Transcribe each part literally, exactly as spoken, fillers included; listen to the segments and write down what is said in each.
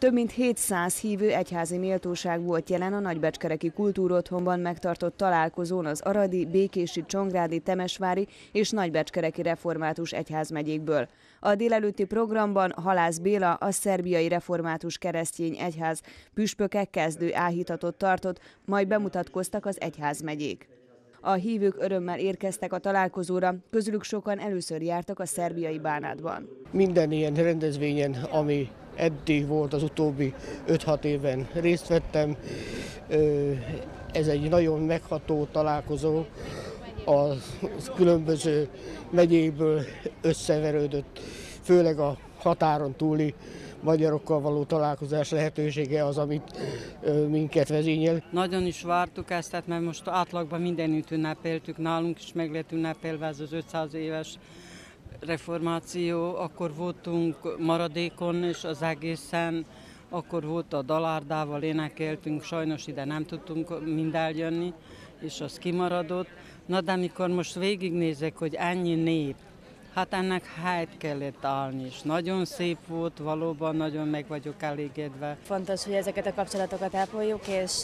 Több mint hétszáz hívő egyházi méltóság volt jelen a nagybecskereki kultúrotthonban megtartott találkozón az aradi, békési, csongrádi, temesvári és nagybecskereki református egyházmegyékből. A délelőtti programban Halász Béla, a szerbiai református keresztény egyház püspöke kezdő áhítatot tartott, majd bemutatkoztak az egyházmegyék. A hívők örömmel érkeztek a találkozóra, közülük sokan először jártak a szerbiai Bánátban. Minden ilyen rendezvényen, ami eddig volt az utóbbi öt-hat évben részt vettem, ez egy nagyon megható találkozó, a különböző megyékből összeverődött, főleg a határon túli magyarokkal való találkozás lehetősége az, amit minket vezényel. Nagyon is vártuk ezt, tehát mert most átlagban mindenütt ünnepeltük, nálunk is meg lett ünnepelve ez az ötszáz éves reformáció, akkor voltunk maradékon és az egészen, akkor volt a dalárdával énekeltünk, sajnos ide nem tudtunk mind eljönni, és az kimaradott. Na de amikor most végignézek, hogy ennyi nép, hát ennek helyt kellett állni, és nagyon szép volt, valóban nagyon meg vagyok elégedve. Fontos, hogy ezeket a kapcsolatokat ápoljuk, és,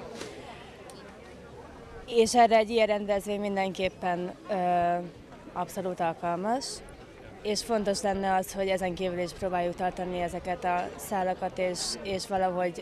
és erre egy ilyen rendezvény mindenképpen abszolút alkalmas. És fontos lenne az, hogy ezen kívül is próbáljuk tartani ezeket a szálakat, és, és valahogy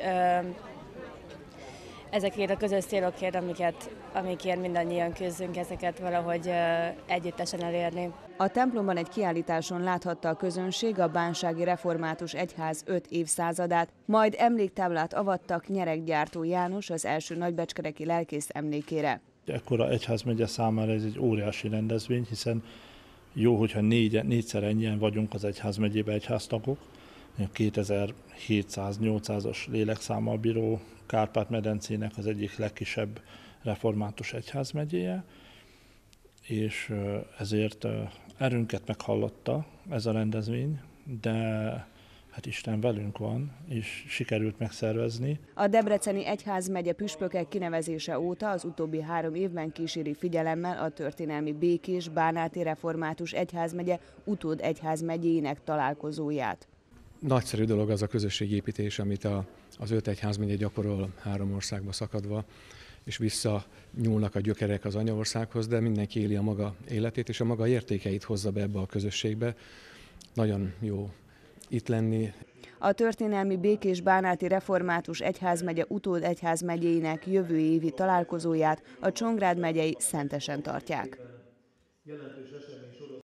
ezekért a közös célokért, amiket, amikért mindannyian küzdünk, ezeket valahogy együttesen elérni. A templomban egy kiállításon láthatta a közönség a bánsági református egyház öt évszázadát, majd emléktáblát avattak Nyereggyártó János, az első nagybecskereki lelkész emlékére. Ekkora egyházmegye számára ez egy óriási rendezvény, hiszen jó, hogyha négy, négyszer ennyien vagyunk az egyházmegyében egyháztagok, kétezer-hétszáz-nyolcszázas lélekszámmal bíró Kárpát-medencének az egyik legkisebb református egyházmegyéje, és ezért erőnket meghallotta ez a rendezvény, de hát Isten velünk van, és sikerült megszervezni. A debreceni egyházmegye püspökek kinevezése óta az utóbbi három évben kíséri figyelemmel a történelmi békés bánáti református egyházmegye utód egyházmegyéinek találkozóját. Nagyszerű dolog az a közösségépítés, amit a, az öt egyházmegye gyakorol három országba szakadva, és visszanyúlnak a gyökerek az anyaországhoz, de mindenki éli a maga életét, és a maga értékeit hozza be ebbe a közösségbe. Nagyon jó itt lenni. A történelmi békés bánáti református egyházmegye utód egyházmegyéinek jövő évi találkozóját a Csongrád megyei Szentesen tartják.